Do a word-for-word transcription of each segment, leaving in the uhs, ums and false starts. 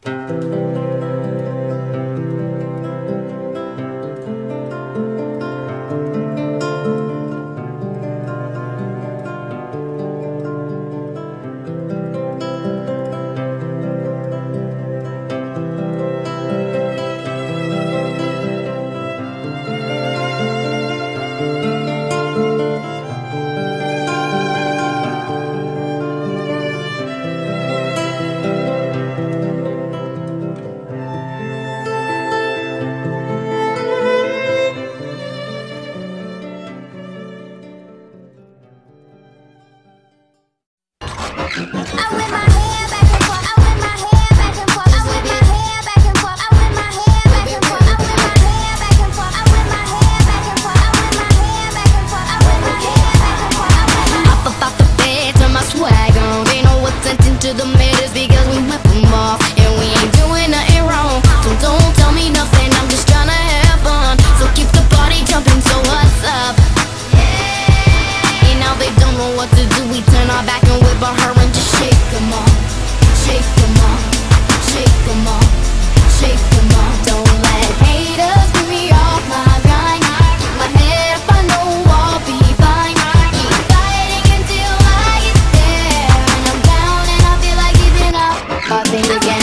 To the middles because we whip them off, and we ain't doing nothing wrong. So don't tell me nothing, I'm just tryna have fun. So keep the party jumping, so what's up? Yeah. And now they don't know what to do. We turn our back and whip on her and just shake them off, shake them off, shake them off, shake them off. Don't let haters get me off my grind. Keep my head up, I know I'll be fine. Keep fighting until I get there, and I'm down and I feel like giving up. I think again.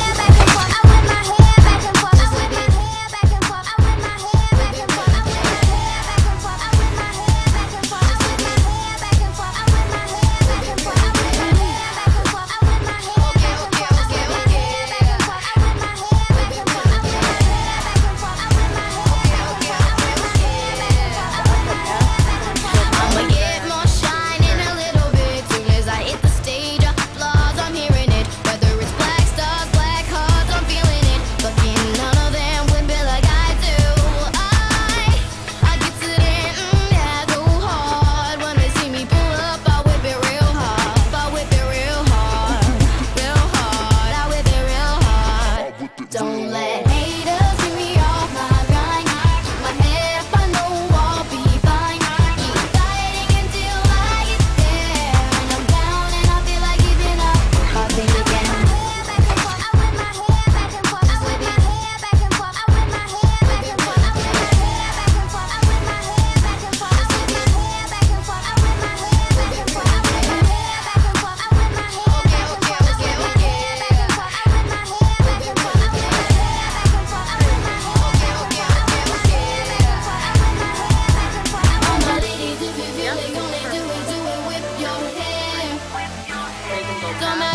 Don't let haters get me off my grind. Keep my head up, I know I'll be fine. Keep fighting until I get there, and I'm down and I feel like giving up. I'll think again. Come